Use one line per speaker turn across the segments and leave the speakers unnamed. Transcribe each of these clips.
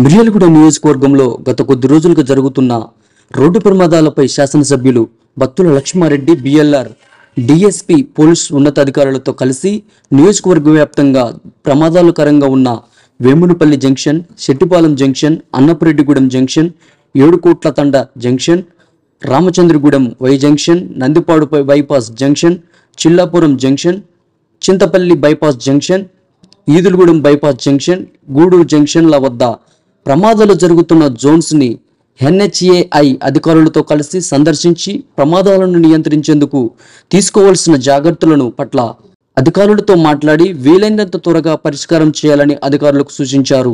మిర్యాలగూడ నియోజకవర్గంలో గత కొద్ది రోజులుగా జరుగుతున్న రోడ్డు ప్రమాదాలపై శాసనసభ్యులు Battula Lakshma Reddy BLR DSP police ఉన్నతాధికారులతో కలిసి నియోజకవర్గ వ్యాప్తంగా ప్రమాదాలకరంగా ఉన్న Vemunapalli junction, Settipalem junction, Annapureddygudem junction, Edukotla Thanda junction, Ramachandragudem Y junction, Nandipadu bypass junction, Chillapuram junction, Chintapalli bypass junction, Edulagudem bypass junction, Guduru జంక్షన్ల వద్ద ప్రమాదాలు జరుగుతున్న జోన్స్ని ఎన్హెచ్ఏఐ అధికారులతో కలిసి సందర్శించి ప్రమాదాలను నియంత్రించేందుకు తీసుకోవాల్సిన జాగ్రత్తలను పట్ల అధికారులతో మాట్లాడి వీలైనంత త్వరగా పరిష్కారం చేయాలని అధికారులకు సూచించారు.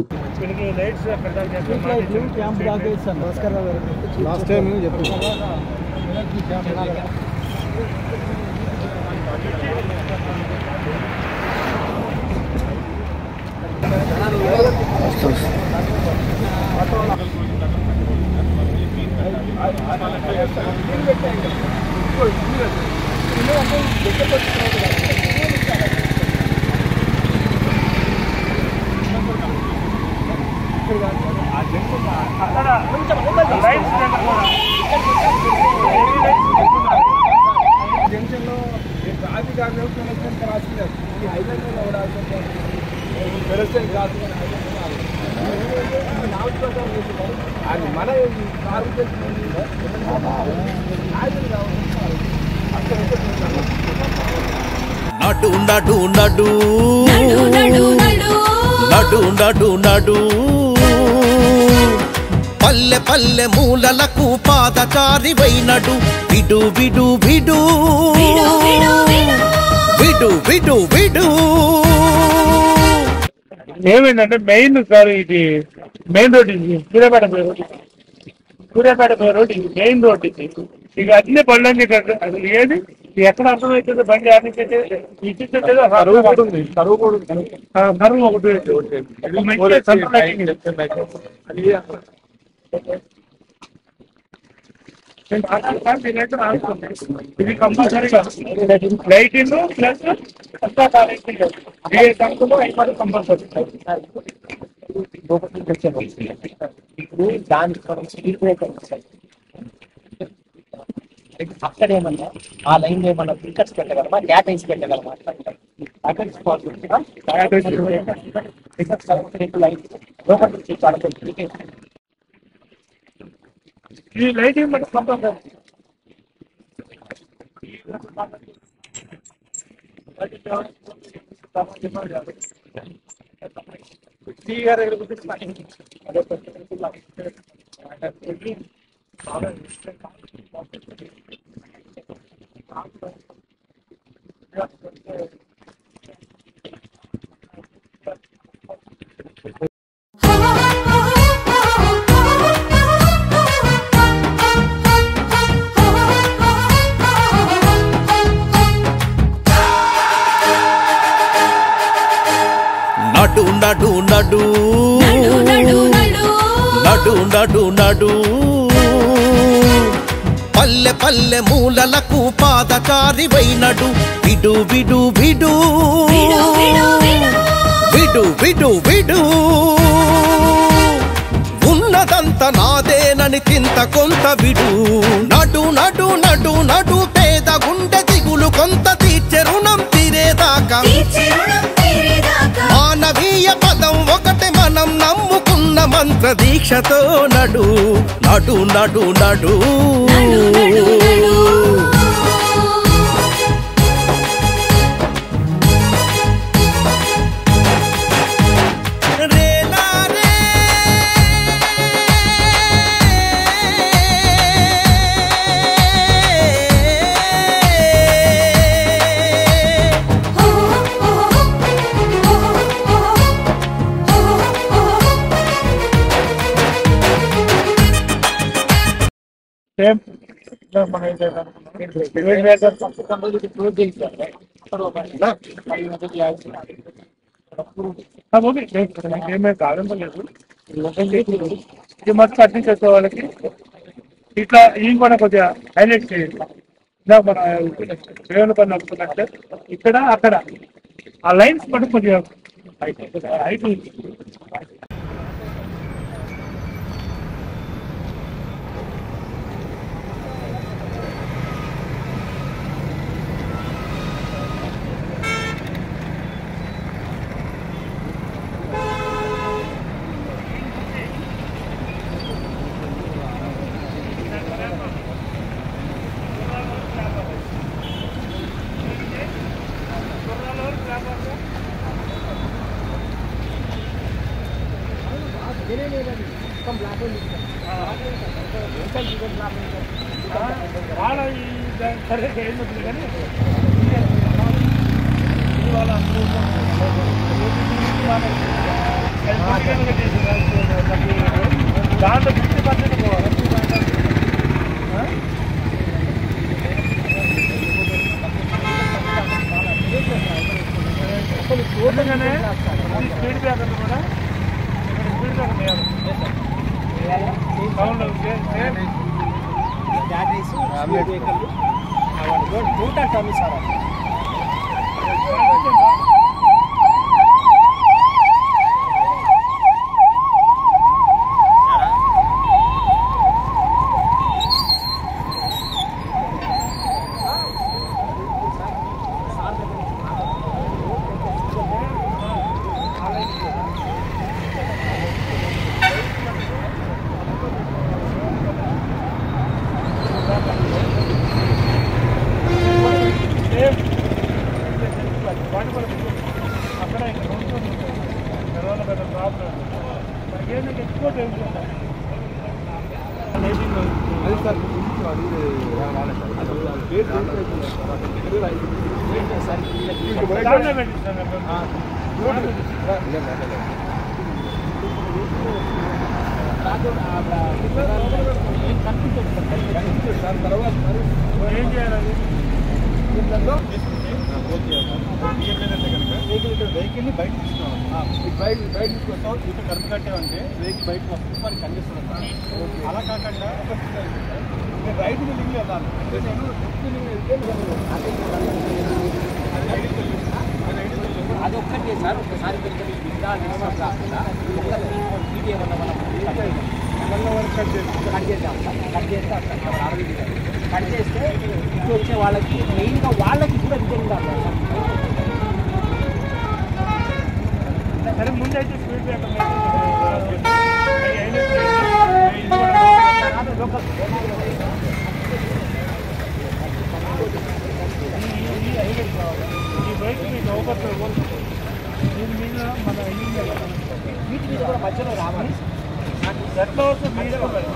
జంక్షన్లో ట్రాఫిక్ మన
నడు నడు నడు నడు నడు నడు పల్లె పల్లె మూలలకు పాదచారి వైనడు విడు విడు విడు విడు విడు విడు.
ఏమైందంటే మెయిన్ సార్ ఇది మెయిన్ రోడ్, ఇది సూర్యాపేట రోడ్, ఇది మెయిన్ రోడ్. ఇది ఇక అన్ని పళ్ళని అసలు ఏది ఎక్కడ అర్థమవుతుంది బండి ఆడించే కరువు ఒకటి ఇది కంపల్సరీగా లైటింగ్ ప్లస్ కంపల్సరీ.
ఇప్పుడు దాని స్పీడ్ బ్రేకర్ అక్కడ ఏమన్నా ఆ లైన్ ఏమన్నా వికెట్స్ పెట్టగలమా, ట్యాటైన్స్ పెట్టగలమా?
ఈ లైటింగ్ మనకు కంపల్సరీ.
నడు నడు నడు నడు నడు నడు పల్లె పల్లె మూలలకు పాదచారి వైనడు విడు విడు విడు విడు విడు విడు. ఉన్నదంత నాదేనని చింత కొంత విడు. నడు నడు నడు నడు పేద గుండె దిగులు కొంత తీర్చె రుణం తీరేదాకా. మానవీయ పదం ఒకటి మనం నమ్ముకున్న మంత్ర దీక్షతో నడు నడు నడు నడు.
ఏమే కారణం లేదు. ఇది మొత్తం అర్థం చేసే వాళ్ళకి ఇట్లా ఈ కూడా కొద్దిగా హైలైట్ చేయండి. మన వేలు పని నడుపుతున్నట్టు ఇక్కడ అక్కడ ఆ లైన్స్ పట్టు కొద్దిగా హైట్ వాళ్ళ సరే ఏంటంటే కానీ వాళ్ళ దాంట్లో 50% పోవాలి. చూడగానే స్పీడ్ బ్రేకర్లు కూడా స్పీడ్ బ్రేకర్ వేయాలి. టౌన్లో అక్కడ తర్వాత పెద్ద ప్రాబ్లం మనకి ఏంటంటే ఎక్కువ టెన్షన్ ఏం చేయాలి
వెహికల్ని బయట తీసుకున్నాం బయట తీసుకొస్తాం ఇటు కడుపు కట్టామంటే వెహికల్ బయటకు వస్తుంది మరి కండిషన్ అలా కాకుండా నేను రైట్ లింక్ వెళ్ళాలి అంటే నేను
అది ఒక్కటే సార్ ఒకసారి కట్ చేద్దాం కట్ చేస్తే కట్ చేస్తే ఇప్పుడు వచ్చే వాళ్ళకి మెయిన్గా వాళ్ళకి కూడా రిటర్న్ కావాలి
సరే ముందైతే స్పీడ్ బ్రేకర్ ఈ బైక్ మీకు అవకాశం దీని మీద మన
వీటి మీద కూడా మధ్యలో రావాలి
ఎట్లా వస్తుంది మీరే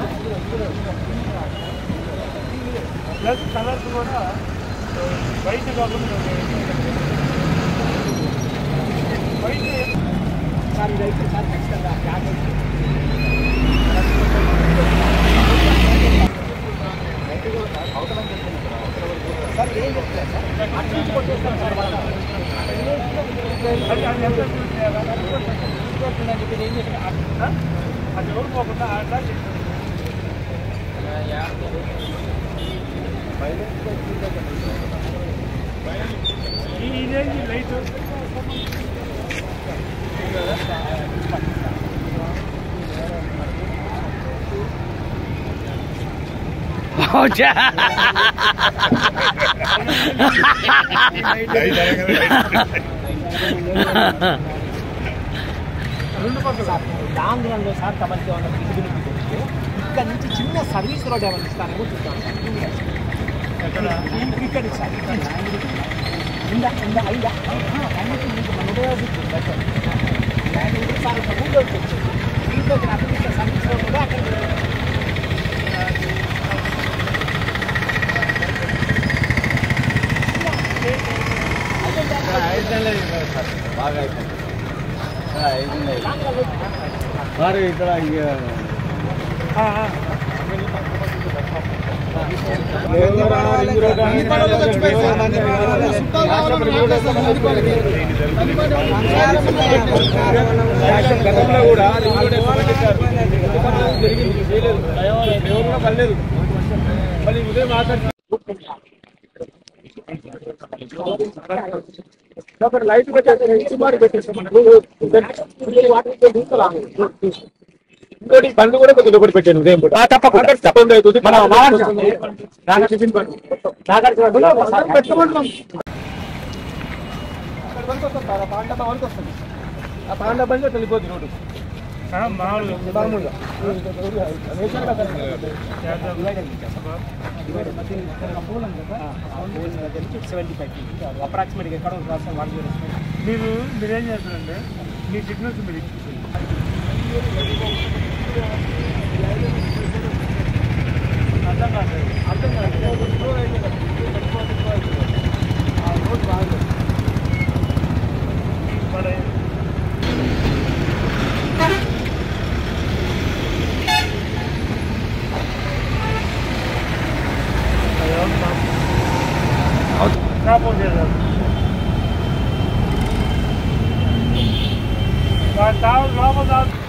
ప్లస్ కలర్స్ కూడా వైట్ కాకుండా వైట్
సార్ ఇదైతే సార్ ఖచ్చితంగా సార్ ఏం చెప్తారు సార్ అటు కొట్టేస్తాను సార్ ఏం చేస్తారు
అది ఎవరు పోకుండా అట్లా ఇదేంటి లైట్
లాంగ్ రన్లో సార్ తమకి ఉన్న విజిబిలిటీ కొడితే ఇక్కడ నుంచి చిన్న సర్వీస్ రోడ్ ఏమైనా ఇస్తానేమో చూస్తాను సార్ ఇక్కడ సార్ ఇందా ఇందా అయిందా సార్ ఊళ్ళో వచ్చి ఇంట్లో అక్కడ సర్వీస్ రోడ్ కూడా అక్కడ
బాగా అయిపోయింది మరి ఇక్కడ గతంలో కూడా జరిగింది చేయలేదు కూడా పర్లేదు మళ్ళీ ఉదయం మాట్లాడుతుంది
లైట్ ఇంకోటి బండ్లు కూడా కొద్దిగా ఒకటి పెట్టాను ఉదయం పూట తప్పకుండా తప్పకుండా అవుతుంది
ఆ పాండ బండి వెళ్ళిపోతుంది రోడ్డు
మామూలుగా
అప్రాక్సిమేట్గా ఎక్కడ
మీరేం చేస్తారంటే మీ సిగ్నల్స్ మీరు ఇచ్చేసి అర్థం కాదు ఆ రోడ్ బాగా ఫోన్ చేశారు లోపల